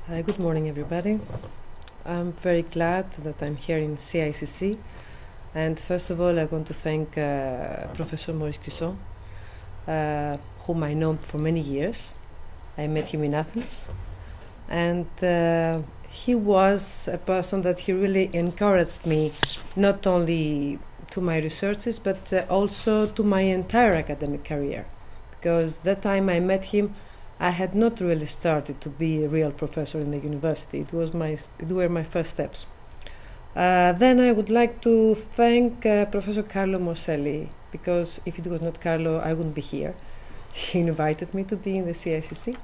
Good morning, everybody. I'm very glad that I'm here in CICC. And first of all, I want to thank Professor Maurice Cusson, whom I know for many years. I met him in Athens. And he was a person that he really encouraged me, not only to my researches, but also to my entire academic career. Because that time I met him, I had not really started to be a real professor in the university. It were my first steps. Then I would like to thank Professor Carlo Morselli, because if it was not Carlo, I wouldn't be here. He invited me to be in the CICC.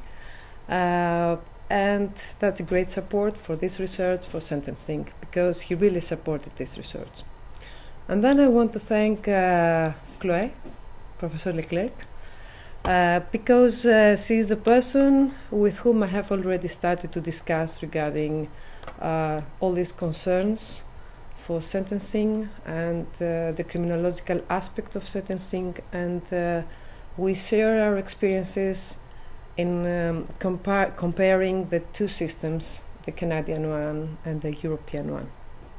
And that's a great support for this research, for sentencing, because he really supported this research. And then I want to thank Chloé, Professor Leclerc, because she is the person with whom I have already started to discuss regarding all these concerns for sentencing and the criminological aspect of sentencing, and we share our experiences in comparing the two systems, the Canadian one and the European one.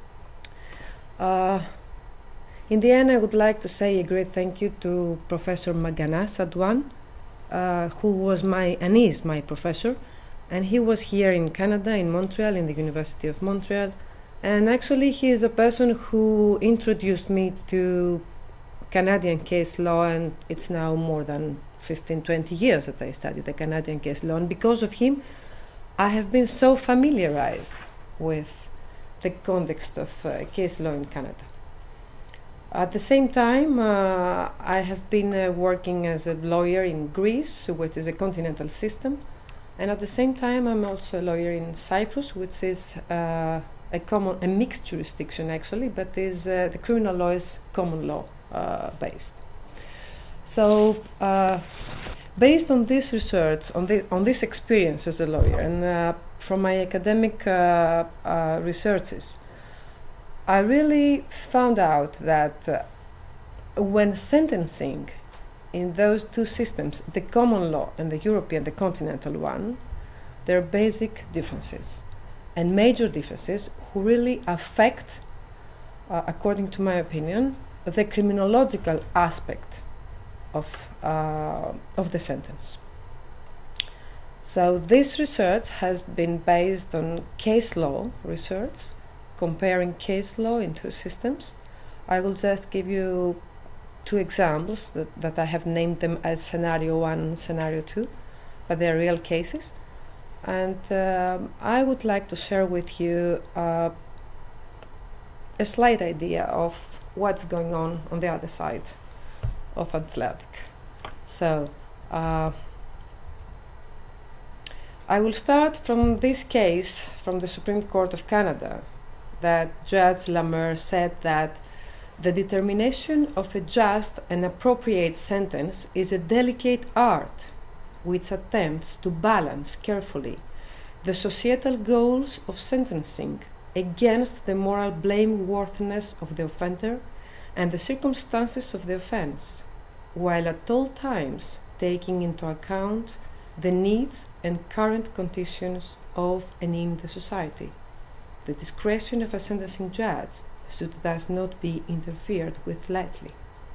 In the end, I would like to say a great thank you to Professor Magana Sadwan, who was and is my professor, and he was here in Canada, in Montreal, in the University of Montreal, and actually he is a person who introduced me to Canadian case law, and it's now more than 15-20 years that I study the Canadian case law, and because of him I have been so familiarized with the context of case law in Canada. At the same time, I have been working as a lawyer in Greece, which is a continental system, and at the same time I'm also a lawyer in Cyprus, which is a mixed jurisdiction actually, but is the criminal law is common law based. So based on this research, on this experience as a lawyer, and from my academic researches, I really found out that when sentencing in those two systems, the common law and the European, the continental one, there are basic differences and major differences who really affect, according to my opinion, the criminological aspect of the sentence. So this research has been based on case law research, comparing case law in two systems. I will just give you two examples that I have named them as scenario 1 and scenario 2, but they are real cases. And I would like to share with you a slight idea of what's going on the other side of Atlantic. So I will start from this case from the Supreme Court of Canada, that Judge Lamer said that the determination of a just and appropriate sentence is a delicate art which attempts to balance carefully the societal goals of sentencing against the moral blameworthiness of the offender and the circumstances of the offense, while at all times taking into account the needs and current conditions of and in the society. The discretion of a sentencing judge should thus not be interfered with lightly.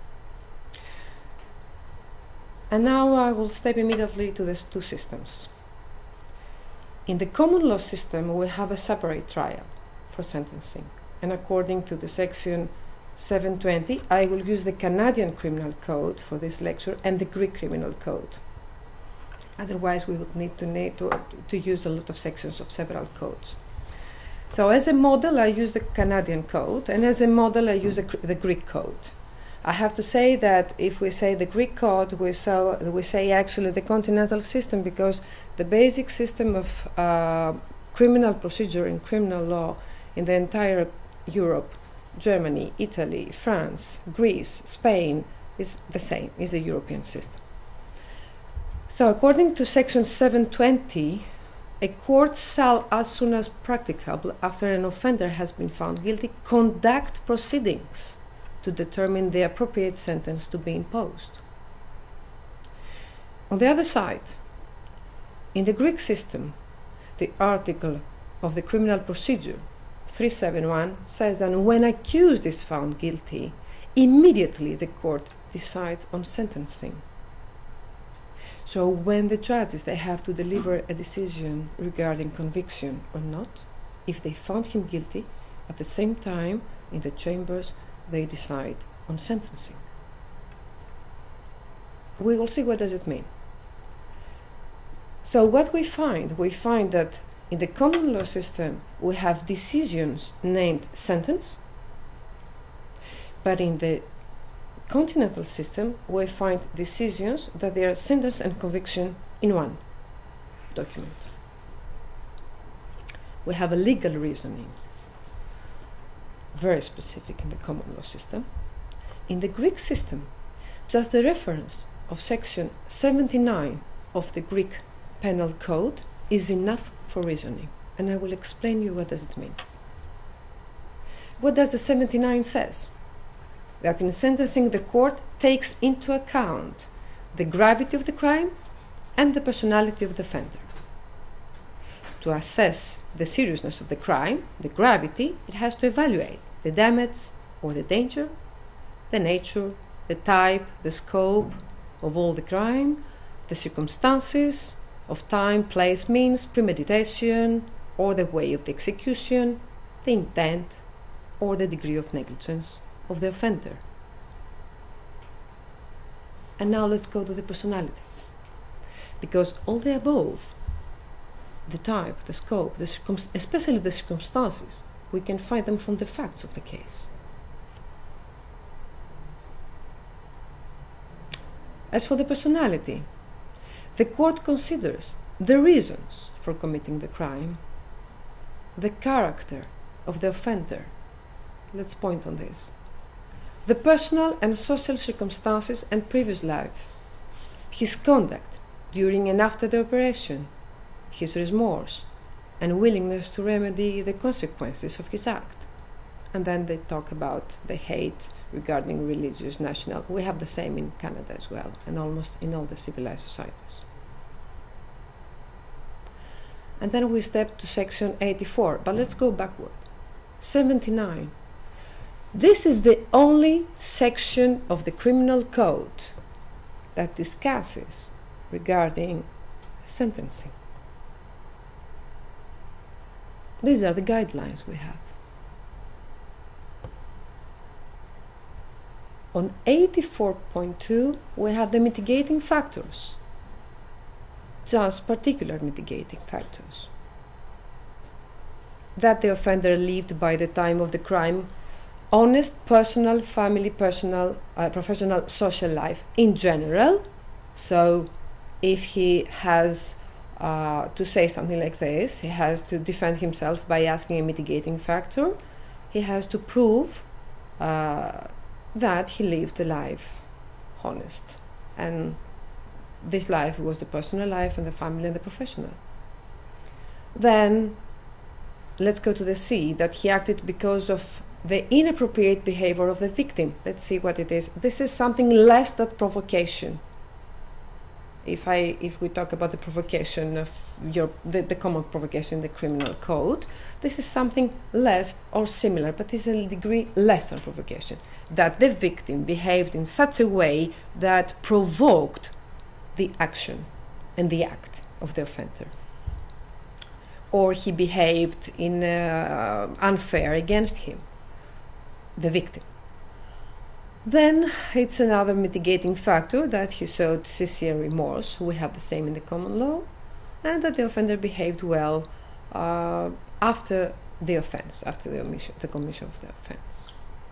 And now I will step immediately to these two systems. In the common law system, we have a separate trial for sentencing, and according to the section 720, I will use the Canadian Criminal Code for this lecture and the Greek Criminal Code. Otherwise, we would need to use a lot of sections of several codes. So as a model, I use the Canadian code, and as a model, I use the Greek code. I have to say that if we say the Greek code, we say actually the continental system, because the basic system of criminal procedure in criminal law in the entire Europe, Germany, Italy, France, Greece, Spain, is the same, is the European system. So according to section 720, a court shall, as soon as practicable, after an offender has been found guilty, conduct proceedings to determine the appropriate sentence to be imposed. On the other side, in the Greek system, the article of the criminal procedure 371 says that when accused is found guilty, immediately the court decides on sentencing. So when the judges, they have to deliver a decision regarding conviction or not, if they found him guilty, at the same time in the chambers they decide on sentencing. We will see what does it mean. So what we find that in the common law system we have decisions named sentence, but in the Continental system we find decisions that they are sentence and conviction in one document. We have a legal reasoning, very specific in the common law system. In the Greek system, just the reference of section 79 of the Greek Penal Code is enough for reasoning, and I will explain you what does it mean. What does the 79 says? That in sentencing the court takes into account the gravity of the crime and the personality of the offender. To assess the seriousness of the crime, the gravity, it has to evaluate the damage or the danger, the nature, the type, the scope of all the crime, the circumstances of time, place, means, premeditation, or the way of the execution, the intent, or the degree of negligence of the offender. And now let's go to the personality. Because all the above, the type, the scope, especially the circumstances, we can find them from the facts of the case. As for the personality, the court considers the reasons for committing the crime, the character of the offender. Let's point on this. The personal and social circumstances and previous life, his conduct during and after the operation, his remorse and willingness to remedy the consequences of his act. And then they talk about the hate regarding religious, national. We have the same in Canada as well, and almost in all the civilized societies. And then we step to section 84, but let's go backward. 79. This is the only section of the criminal code that discusses regarding sentencing. These are the guidelines we have. On 84.2, we have the mitigating factors, just particular mitigating factors. That the offender lived by the time of the crime honest personal, family, personal, professional, social life in general. So if he has to say something like this, he has to defend himself by asking a mitigating factor. He has to prove that he lived a life honest, and this life was the personal life and the family and the professional. Then let's go to the C, that he acted because of the inappropriate behavior of the victim. Let's see what it is. This is something less than provocation. If we talk about the provocation of the common provocation in the criminal code, this is something less or similar, but is a degree less than provocation. That the victim behaved in such a way that provoked the action and the act of the offender, or he behaved in unfair against him, the victim. Then it's another mitigating factor that he showed sincere remorse. We have the same in the common law, and that the offender behaved well after the offense, after the commission of the offense.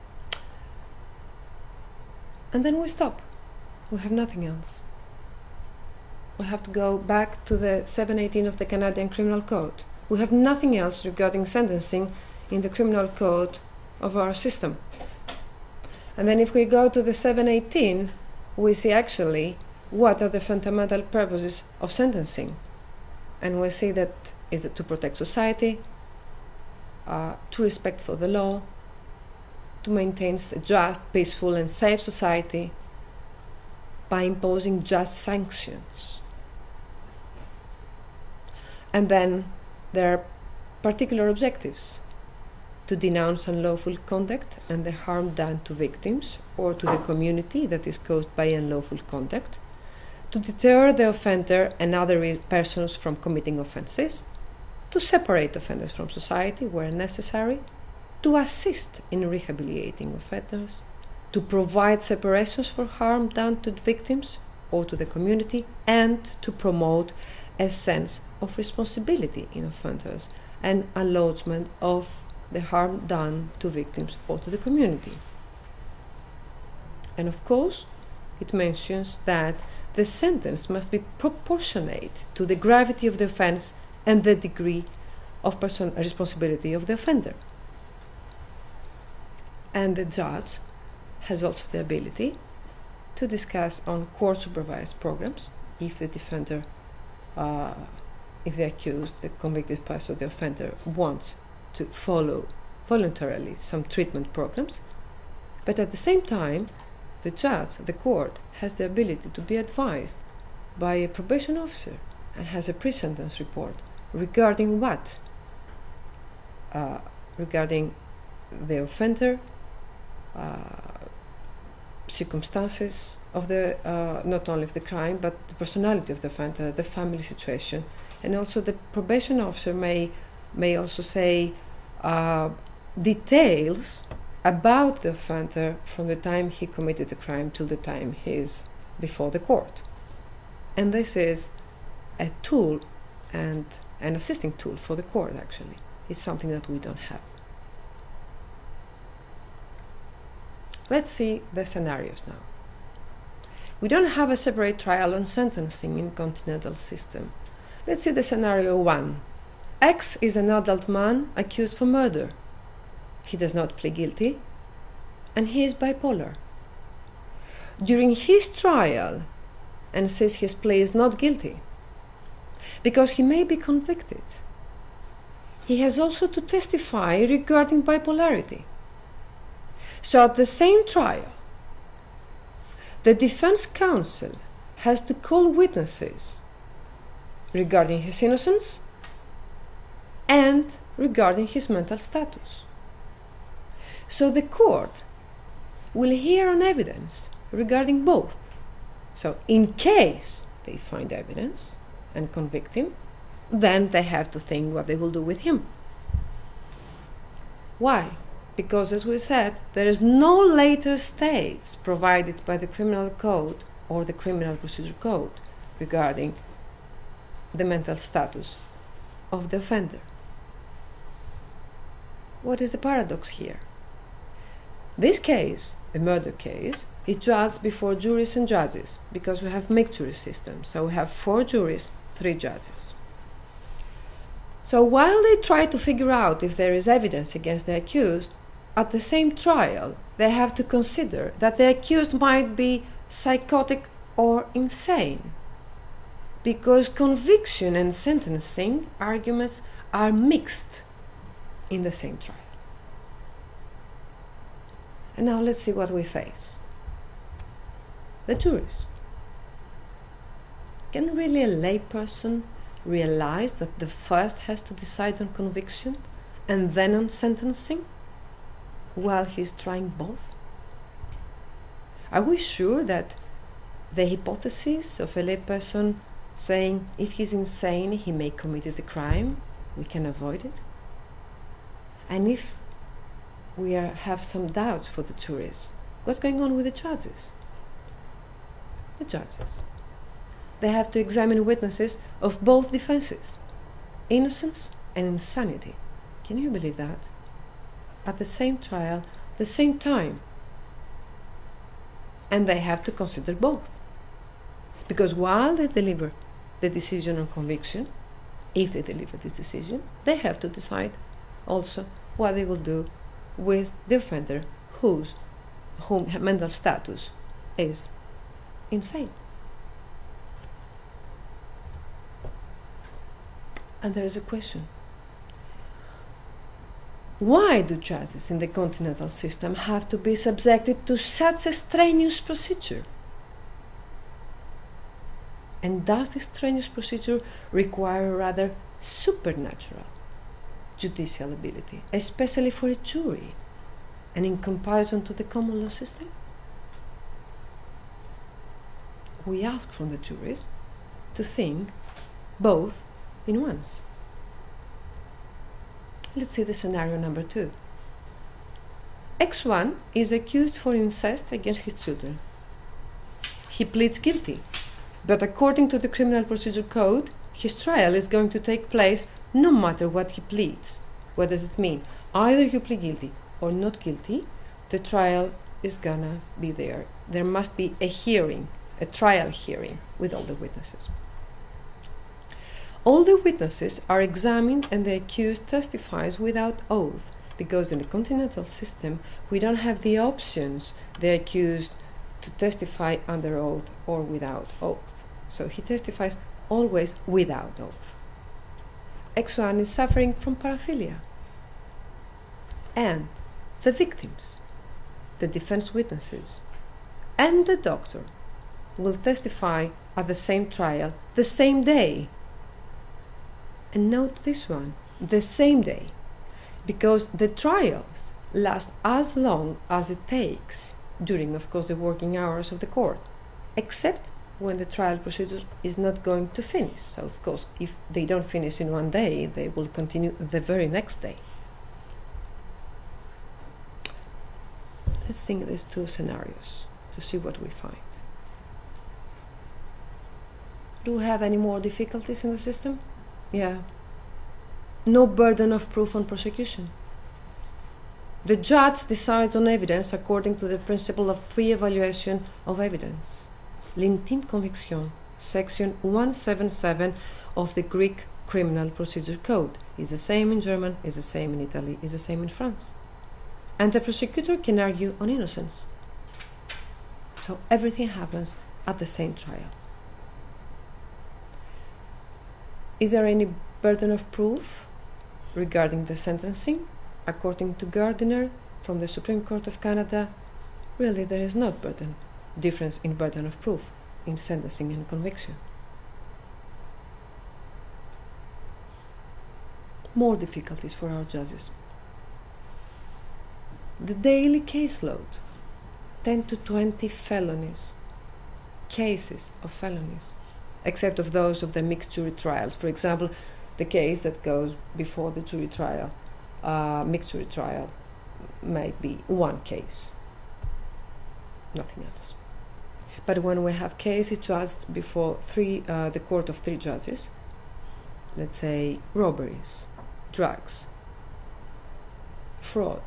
And then we stop. We have nothing else. We have to go back to the 718 of the Canadian Criminal Code. We have nothing else regarding sentencing in the criminal code of our system. And then if we go to the 718, we see actually what are the fundamental purposes of sentencing. And we see that is it to protect society, to respect for the law, to maintain a just, peaceful and safe society by imposing just sanctions. And then there are particular objectives: to denounce unlawful conduct and the harm done to victims or to the community that is caused by unlawful conduct, to deter the offender and other persons from committing offences, to separate offenders from society where necessary, to assist in rehabilitating offenders, to provide separations for harm done to victims or to the community, and to promote a sense of responsibility in offenders and acknowledgement of the harm done to victims or to the community. And of course, it mentions that the sentence must be proportionate to the gravity of the offense and the degree of responsibility of the offender. And the judge has also the ability to discuss on court-supervised programs if the defender, if the accused, the convicted person, the offender wants to follow voluntarily some treatment programs. But at the same time, the judge, the court, has the ability to be advised by a probation officer and has a pre-sentence report regarding what? Regarding the offender, circumstances of the, not only of the crime, but the personality of the offender, the family situation. And also the probation officer may also say details about the offender from the time he committed the crime till the time he is before the court. And this is a tool and an assisting tool for the court, actually. It's something that we don't have. Let's see the scenarios now. We don't have a separate trial on sentencing in Continental system. Let's see the scenario 1. X is an adult man accused for murder. He does not plead guilty, and he is bipolar. During his trial, and says his plea is not guilty, because he may be convicted, he has also to testify regarding bipolarity. So at the same trial, the defense counsel has to call witnesses regarding his innocence and regarding his mental status. So the court will hear on evidence regarding both. So in case they find evidence and convict him, then they have to think what they will do with him. Why? Because, as we said, there is no later states provided by the criminal code or the criminal procedure code regarding the mental status of the offender. What is the paradox here? This case, a murder case, is judged before juries and judges because we have mixed jury system. So we have 4 juries, 3 judges. So while they try to figure out if there is evidence against the accused, at the same trial, they have to consider that the accused might be psychotic or insane, because conviction and sentencing arguments are mixed in the same trial. And now let's see what we face. The juries. Can really a layperson realize that the first has to decide on conviction and then on sentencing, while he's trying both? Are we sure that the hypothesis of a layperson saying if he's insane he may commit the crime, we can avoid it? And if we have some doubts for the juries, what's going on with the judges? The judges, they have to examine witnesses of both defenses, innocence and insanity. Can you believe that? At the same trial, the same time. And they have to consider both. Because while they deliver the decision on conviction, if they deliver this decision, they have to decide also what they will do with the offender whose mental status is insane. And there is a question. Why do judges in the Continental system have to be subjected to such a strenuous procedure? And does this strenuous procedure require a rather supernatural judicial ability, especially for a jury, and in comparison to the common law system? We ask from the juries to think both in once. Let's see the scenario number 2. X1 is accused for incest against his children. He pleads guilty, but according to the Criminal Procedure Code, his trial is going to take place no matter what he pleads. What does it mean? Either you plead guilty or not guilty, the trial is gonna be there. There must be a hearing, a trial hearing with all the witnesses. All the witnesses are examined and the accused testifies without oath, because in the Continental system we don't have the options, the accused, to testify under oath or without oath. So he testifies always without oath. X1 is suffering from paraphilia. And the victims, the defense witnesses, and the doctor will testify at the same trial the same day. And note this one, the same day, because the trials last as long as it takes during, of course, the working hours of the court, except when the trial procedure is not going to finish. So, of course, if they don't finish in one day, they will continue the very next day. Let's think these 2 scenarios to see what we find. Do we have any more difficulties in the system? Yeah. No burden of proof on prosecution. The judge decides on evidence according to the principle of free evaluation of evidence. L'intime conviction, section 177 of the Greek Criminal Procedure Code, is the same in German, is the same in Italy, is the same in France. And the prosecutor can argue on innocence. So everything happens at the same trial. Is there any burden of proof regarding the sentencing? According to Gardiner from the Supreme Court of Canada, really there is not difference in burden of proof in sentencing and conviction. More difficulties for our judges. The daily caseload, 10 to 20 felonies, cases of felonies, except of those of the mixed jury trials. For example, the case that goes before the jury trial, mixed jury trial, might be 1 case, nothing else. But when we have cases judged before the court of 3 judges, let's say robberies, drugs, fraud,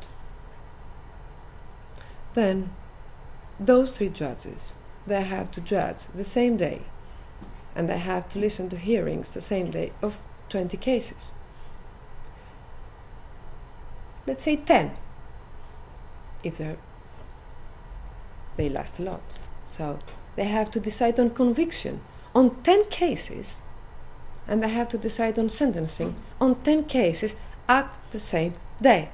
then those 3 judges, they have to judge the same day, and they have to listen to hearings the same day of 20 cases. Let's say 10, if they last a lot. So they have to decide on conviction on 10 cases, and they have to decide on sentencing on 10 cases at the same day.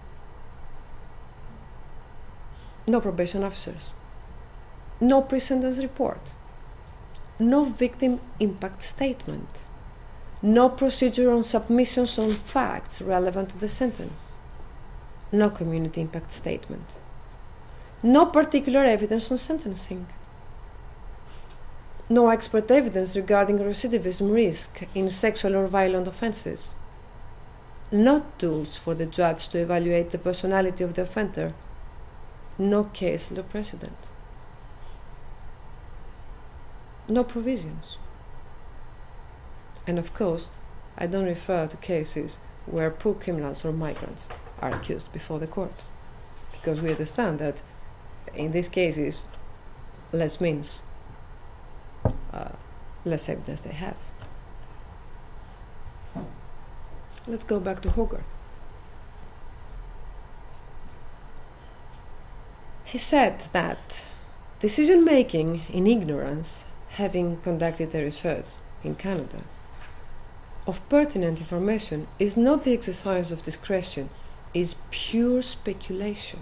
No probation officers, no pre-sentence report, no victim impact statement, no procedure on submissions on facts relevant to the sentence, no community impact statement, no particular evidence on sentencing, no expert evidence regarding recidivism risk in sexual or violent offenses, no tools for the judge to evaluate the personality of the offender, no case law precedent, no provisions. And of course, I don't refer to cases where poor criminals or migrants are accused before the court, because we understand that in these cases, less means less evidence they have. Let's go back to Hogarth. He said that decision-making in ignorance, having conducted a research in Canada, of pertinent information is not the exercise of discretion, is pure speculation.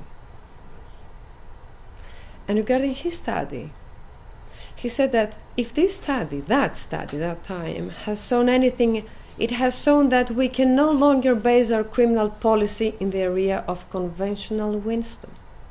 And regarding his study, he said that if this study, that time, has shown anything it has shown that we can no longer base our criminal policy in the area of conventional wisdom.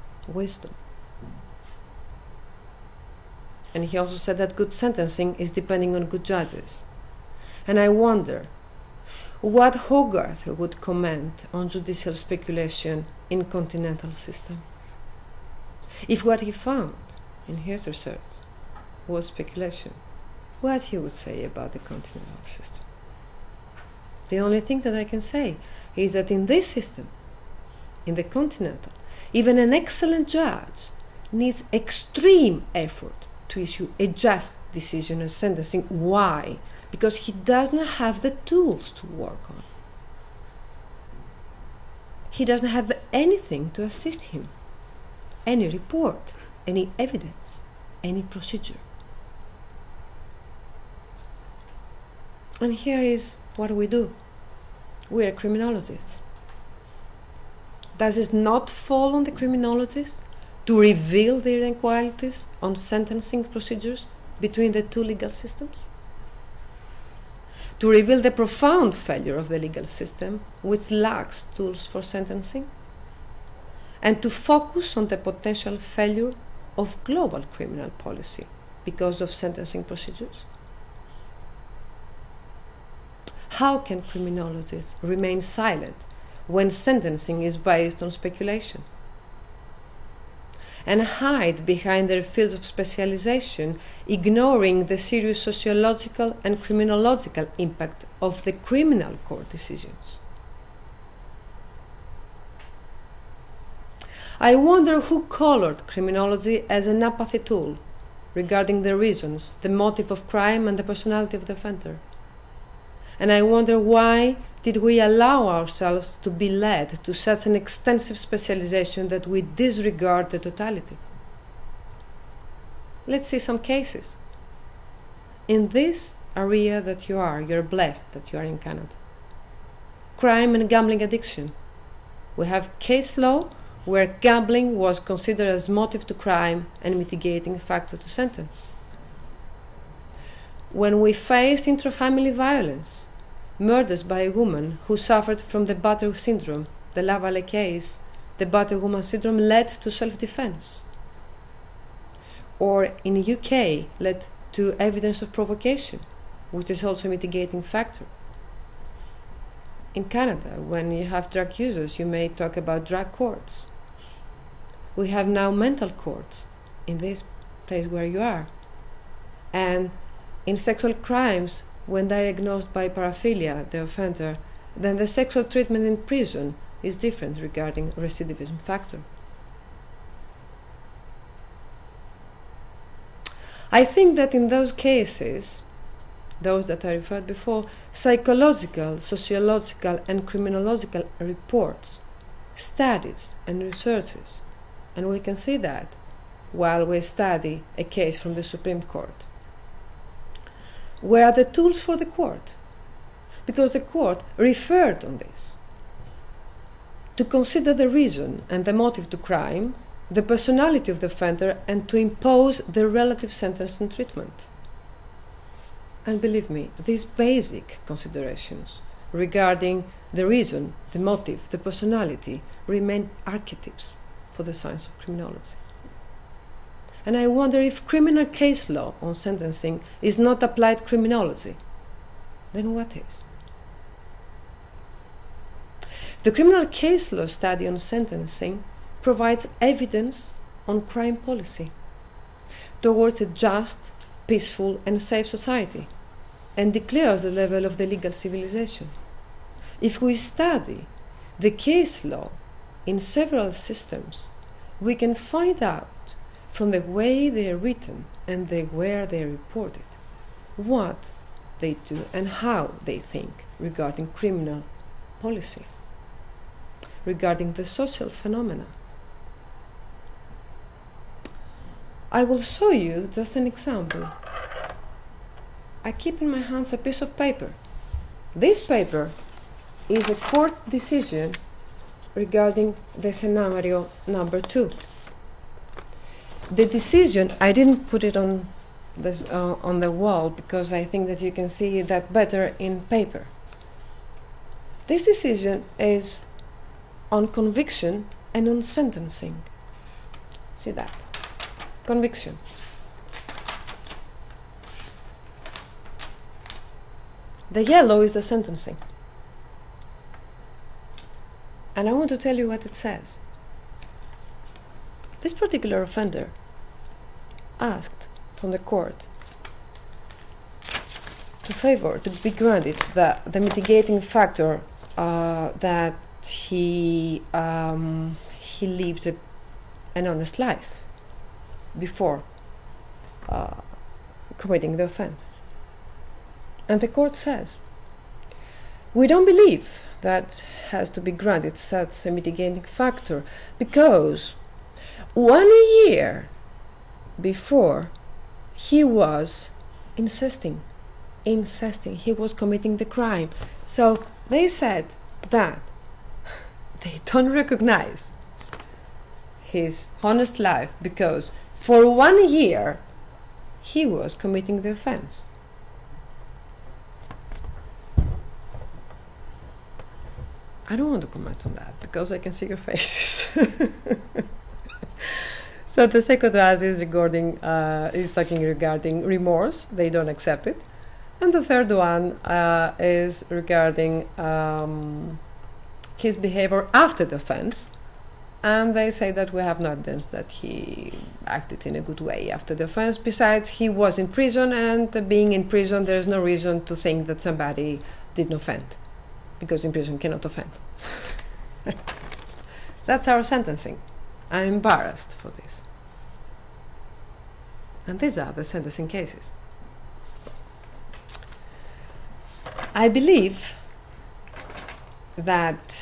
And he also said that good sentencing is depending on good judges. And I wonder what Hogarth would comment on judicial speculation in continental system. If what he found in his research was speculation, what he would say about the continental system. The only thing that I can say is that in this system, in the continental, even an excellent judge needs extreme effort to issue a just decision on sentencing. Why? Because he does not have the tools to work on. He doesn't have anything to assist him. Any report, any evidence, any procedure. And here is what we do. We are criminologists. Does it not fall on the criminologists to reveal the inequalities on sentencing procedures between the two legal systems? To reveal the profound failure of the legal system, which lacks tools for sentencing? And to focus on the potential failure of global criminal policy because of sentencing procedures? How can criminologists remain silent when sentencing is based on speculation? And hide behind their fields of specialization, ignoring the serious sociological and criminological impact of the criminal court decisions? I wonder who colored criminology as an apathy tool regarding the reasons, the motive of crime, and the personality of the offender. And I wonder why did we allow ourselves to be led to such an extensive specialization that we disregard the totality? Let's see some cases. In this area that you're blessed that you are in Canada. Crime and gambling addiction. We have case law where gambling was considered as motive to crime and mitigating factor to sentence. When we faced intrafamily violence, murders by a woman who suffered from the battered syndrome, the Lavallee case, the battered woman syndrome led to self-defense. Or in the UK, led to evidence of provocation, which is also a mitigating factor. In Canada, when you have drug users, you may talk about drug courts. We have now mental courts in this place where you are. And in sexual crimes, when diagnosed by paraphilia, the offender, then the sexual treatment in prison is different regarding recidivism factor. I think that in those cases, those that I referred before, psychological, sociological, and criminological reports, studies, and researches, and we can see that while we study a case from the Supreme Court. Where are the tools for the court? Because the court referred on this to consider the reason and the motive to crime, the personality of the offender, and to impose the relative sentence and treatment. And believe me, these basic considerations regarding the reason, the motive, the personality remain archetypes for the science of criminology. And I wonder if criminal case law on sentencing is not applied criminology, then what is? The criminal case law study on sentencing provides evidence on crime policy towards a just, peaceful, and safe society, and declares the level of the legal civilization. If we study the case law in several systems, we can find out from the way they are written and where they are reported, what they do and how they think regarding criminal policy, regarding the social phenomena. I will show you just an example. I keep in my hands a piece of paper. This paper is a court decision regarding the scenario number 2. The decision, I didn't put it on the wall because I think that you can see that better in paper. This decision is on conviction and on sentencing. See that? Conviction. The yellow is the sentencing. And I want to tell you what it says. This particular offender asked from the court to be granted the mitigating factor that he lived an honest life before committing the offense. And the court says, we don't believe that has to be granted such a mitigating factor because 1 year before he was incesting, he was committing the crime. So they said that they don't recognize his honest life because for 1 year he was committing the offense. I don't want to comment on that because I can see your faces. So the second one is talking regarding remorse. They don't accept it. And the third one is regarding his behavior after the offense. And they say that we have no evidence that he acted in a good way after the offense. Besides, he was in prison, and being in prison, there is no reason to think that somebody didn't offend, because in prison cannot offend. That's our sentencing. I'm embarrassed for this. And these are the sentencing cases. I believe that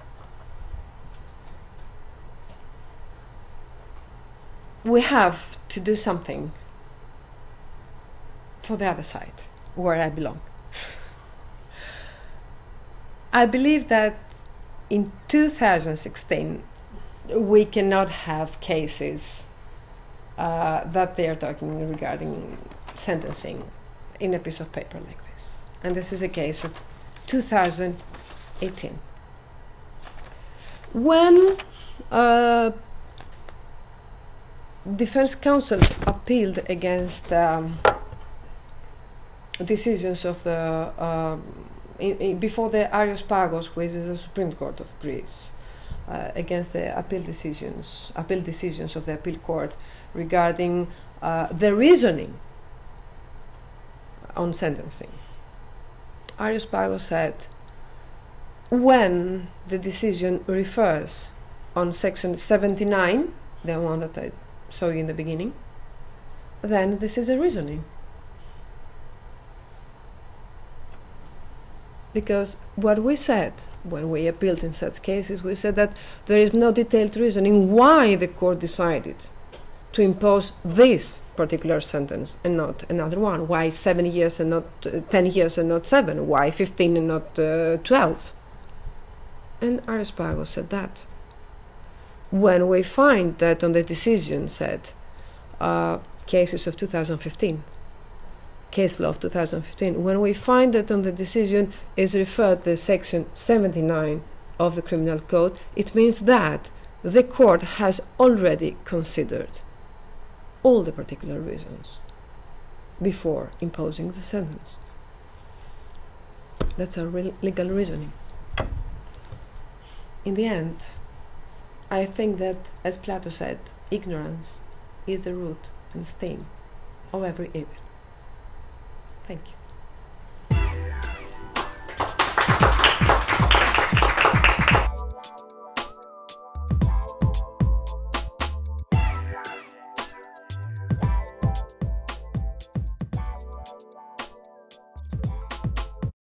we have to do something for the other side, where I belong. I believe that in 2016 we cannot have cases that they are talking regarding sentencing in a piece of paper like this. And this is a case of 2018. When defense counsels appealed against decisions of the before the Arios Pagos, which is the Supreme Court of Greece, against the appeal decisions of the appeal court regarding the reasoning on sentencing. Arios Pagos said, when the decision refers on section 79, the one that I saw you in the beginning, then this is a reasoning. Because what we said when we appealed in such cases, we said that there is no detailed reasoning why the court decided to impose this particular sentence and not another one. Why 7 years and not 10 years and not 7? Why 15 and not 12? And Arios Pagos said that. When we find that on the decision said cases of 2015, case law of 2015, when we find that on the decision is referred to section 79 of the criminal code, it means that the court has already considered all the particular reasons before imposing the sentence. That's our legal reasoning. In the end, I think that, as Plato said, ignorance is the root and stain of every evil. Thank you.